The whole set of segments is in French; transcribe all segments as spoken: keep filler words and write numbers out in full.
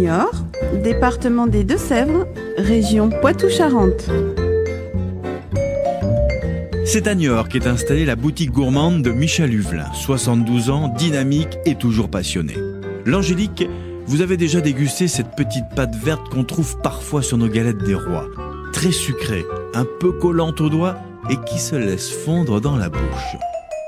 Niort, département des Deux-Sèvres, région Poitou-Charentes. C'est à Niort qu'est installée la boutique gourmande de Michel Huvelin, soixante-douze ans, dynamique et toujours passionné. L'Angélique, vous avez déjà dégusté cette petite pâte verte qu'on trouve parfois sur nos galettes des rois. Très sucrée, un peu collante aux doigts et qui se laisse fondre dans la bouche.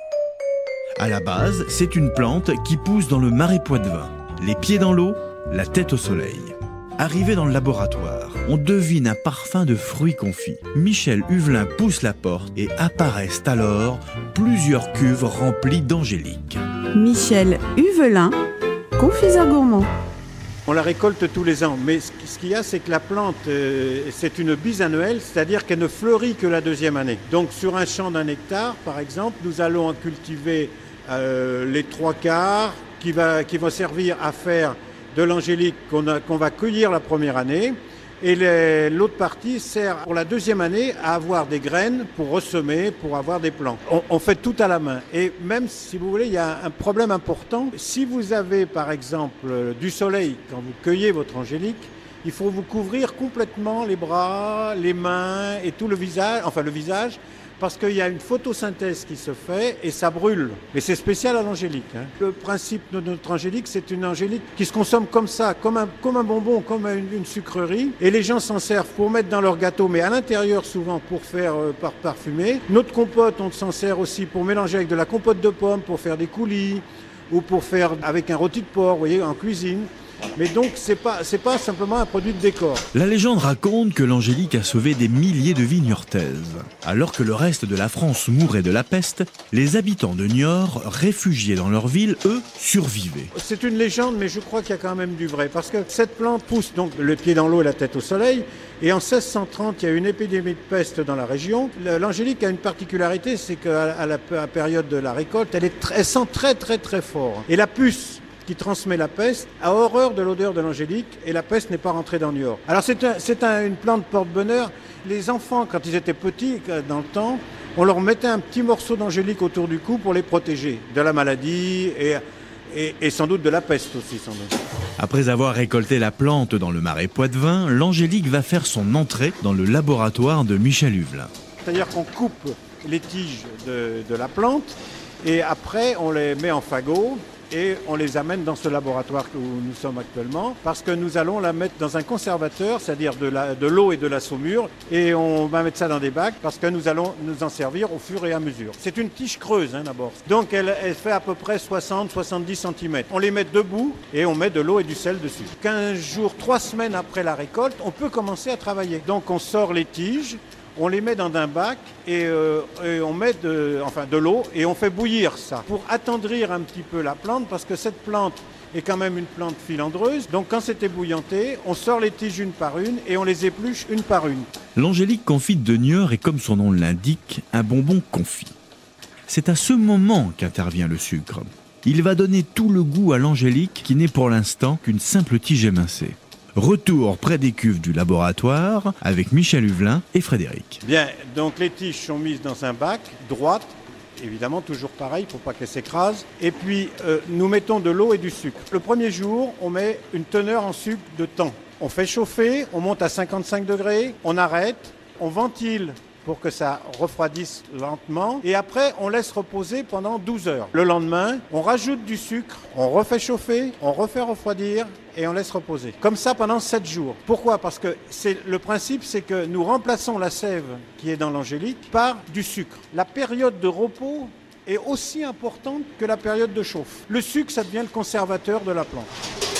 À la base, c'est une plante qui pousse dans le marais poitevin, les pieds dans l'eau, la tête au soleil. Arrivé dans le laboratoire, on devine un parfum de fruits confits. Michel Huvelin pousse la porte et apparaissent alors plusieurs cuves remplies d'Angélique. Michel Huvelin, confiseur gourmand. On la récolte tous les ans, mais ce qu'il y a, c'est que la plante, euh, c'est une bisannuelle, c'est-à-dire qu'elle ne fleurit que la deuxième année. Donc sur un champ d'un hectare, par exemple, nous allons en cultiver euh, les trois quarts qui va, qui vont servir à faire de l'angélique qu'on qu'on va cueillir la première année. Et l'autre partie sert pour la deuxième année à avoir des graines pour ressemer, pour avoir des plants. On, on fait tout à la main. Et même si vous voulez, il y a un problème important. Si vous avez par exemple du soleil quand vous cueillez votre angélique, il faut vous couvrir complètement les bras, les mains et tout le visage, enfin le visage, parce qu'il y a une photosynthèse qui se fait et ça brûle. Et c'est spécial à l'angélique. Hein. Le principe de notre angélique, c'est une angélique qui se consomme comme ça, comme un, comme un bonbon, comme une, une sucrerie. Et les gens s'en servent pour mettre dans leur gâteau, mais à l'intérieur souvent pour faire euh, par parfumer. Notre compote, on s'en sert aussi pour mélanger avec de la compote de pommes, pour faire des coulis, ou pour faire avec un rôti de porc, vous voyez, en cuisine. Mais donc, c'est pas, c'est pas simplement un produit de décor. La légende raconte que l'Angélique a sauvé des milliers de vies niortaises. Alors que le reste de la France mourait de la peste, les habitants de Niort, réfugiés dans leur ville, eux, survivaient. C'est une légende, mais je crois qu'il y a quand même du vrai. Parce que cette plante pousse donc le pied dans l'eau et la tête au soleil. Et en seize cent trente, il y a une épidémie de peste dans la région. L'angélique a une particularité, c'est qu'à la, la période de la récolte, elle, est très, elle sent très très très fort. Et la puce qui transmet la peste, a horreur de l'odeur de l'angélique et la peste n'est pas rentrée dans Niort. Alors c'est un, c'est un, une plante porte-bonheur. Les enfants, quand ils étaient petits, dans le temps, on leur mettait un petit morceau d'angélique autour du cou pour les protéger de la maladie et, et, et sans doute de la peste aussi, sans doute. Après avoir récolté la plante dans le marais poitevin, l'angélique va faire son entrée dans le laboratoire de Michel Huvelin. C'est-à-dire qu'on coupe les tiges de, de la plante et après on les met en fagot. Et on les amène dans ce laboratoire où nous sommes actuellement parce que nous allons la mettre dans un conservateur, c'est-à-dire de, la, de l'eau et de la saumure, et on va mettre ça dans des bacs parce que nous allons nous en servir au fur et à mesure. C'est une tige creuse hein, d'abord, donc elle, elle fait à peu près soixante à soixante-dix centimètres. On les met debout et on met de l'eau et du sel dessus. quinze jours, trois semaines après la récolte, on peut commencer à travailler. Donc on sort les tiges, on les met dans un bac et, euh, et on met de, enfin de l'eau et on fait bouillir ça pour attendrir un petit peu la plante parce que cette plante est quand même une plante filandreuse. Donc quand c'est ébouillanté, on sort les tiges une par une et on les épluche une par une. L'angélique confite de Niort est, comme son nom l'indique, un bonbon confit. C'est à ce moment qu'intervient le sucre. Il va donner tout le goût à l'angélique qui n'est pour l'instant qu'une simple tige émincée. Retour près des cuves du laboratoire avec Michel Huvelin et Frédéric. Bien, donc les tiges sont mises dans un bac, droite, évidemment toujours pareil, il ne faut pas qu'elles s'écrasent. Et puis euh, nous mettons de l'eau et du sucre. Le premier jour, on met une teneur en sucre de temps. On fait chauffer, on monte à cinquante-cinq degrés, on arrête, on ventile pour que ça refroidisse lentement. Et après, on laisse reposer pendant douze heures. Le lendemain, on rajoute du sucre, on refait chauffer, on refait refroidir et on laisse reposer. Comme ça pendant sept jours. Pourquoi ? Parce que c'est, le principe, c'est que nous remplaçons la sève qui est dans l'angélique par du sucre. La période de repos est aussi importante que la période de chauffe. Le sucre, ça devient le conservateur de la plante.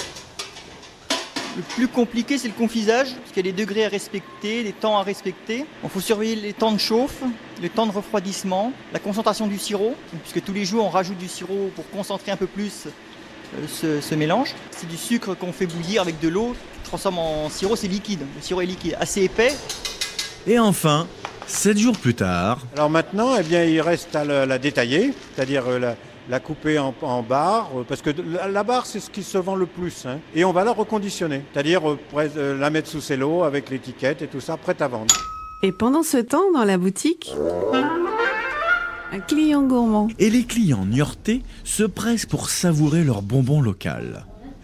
Le plus compliqué, c'est le confisage, parce qu'il y a des degrés à respecter, des temps à respecter. Il faut surveiller les temps de chauffe, les temps de refroidissement, la concentration du sirop, puisque tous les jours, on rajoute du sirop pour concentrer un peu plus ce, ce mélange. C'est du sucre qu'on fait bouillir avec de l'eau, qui transforme en sirop, c'est liquide. Le sirop est liquide, assez épais. Et enfin, sept jours plus tard... Alors maintenant, eh bien, il reste à la, la détailler, c'est-à-dire la... la couper en, en barres, parce que la, la barre, c'est ce qui se vend le plus. Hein. Et on va la reconditionner, c'est-à-dire euh, la mettre sous cello avec l'étiquette et tout ça, prête à vendre. Et pendant ce temps, dans la boutique, un client gourmand. Et les clients niortais se pressent pour savourer leur bonbon local.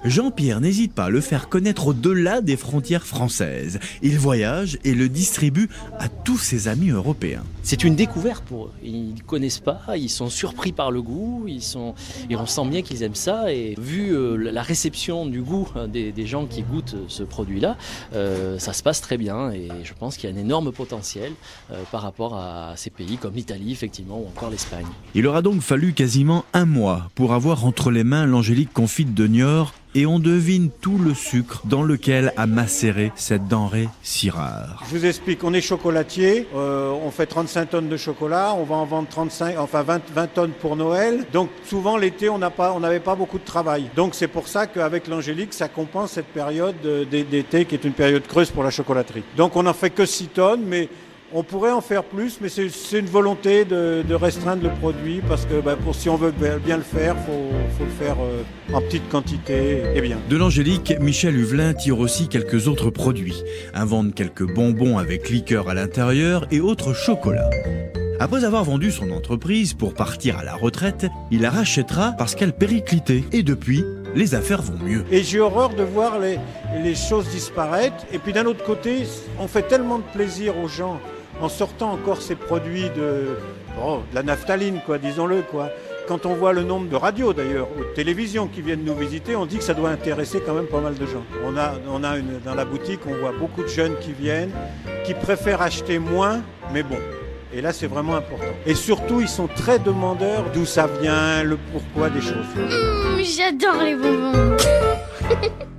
Jean-Pierre n'hésite pas à le faire connaître au-delà des frontières françaises. Il voyage et le distribue à tous ses amis européens. C'est une découverte pour eux. Ils ne connaissent pas, ils sont surpris par le goût, ils sont... et on sent bien qu'ils aiment ça. Et vu euh, la réception du goût des, des gens qui goûtent ce produit-là, euh, ça se passe très bien et je pense qu'il y a un énorme potentiel euh, par rapport à ces pays comme l'Italie, effectivement, ou encore l'Espagne. Il aura donc fallu quasiment un mois pour avoir entre les mains l'Angélique confite de Niort et on devine tout le sucre dans lequel a macéré cette denrée si rare. Je vous explique, on est chocolatier, euh, on fait trente-cinq tonnes de chocolat, on va en vendre trente-cinq, enfin vingt, vingt tonnes pour Noël. Donc souvent l'été, on n'a pas, on n'avait pas beaucoup de travail. Donc c'est pour ça qu'avec l'Angélique, ça compense cette période d'été qui est une période creuse pour la chocolaterie. Donc on n'en fait que six tonnes, mais on pourrait en faire plus, mais c'est une volonté de, de restreindre le produit parce que bah, pour, si on veut bien le faire, il faut, faut le faire euh, en petite quantité et bien. De l'Angélique, Michel Huvelin tire aussi quelques autres produits, invente quelques bonbons avec liqueur à l'intérieur et autres chocolats. Après avoir vendu son entreprise pour partir à la retraite, il la rachètera parce qu'elle périclitait. Et depuis, les affaires vont mieux. Et j'ai horreur de voir les, les choses disparaître. Et puis d'un autre côté, on fait tellement de plaisir aux gens en sortant encore ces produits de, oh, de la naphtaline, quoi, disons-le, quoi. Quand on voit le nombre de radios, d'ailleurs, ou de télévisions qui viennent nous visiter, on dit que ça doit intéresser quand même pas mal de gens. On a, on a une, dans la boutique, on voit beaucoup de jeunes qui viennent, qui préfèrent acheter moins, mais bon. Et là, c'est vraiment important. Et surtout, ils sont très demandeurs d'où ça vient, le pourquoi des choses. Mmh, j'adore les bonbons.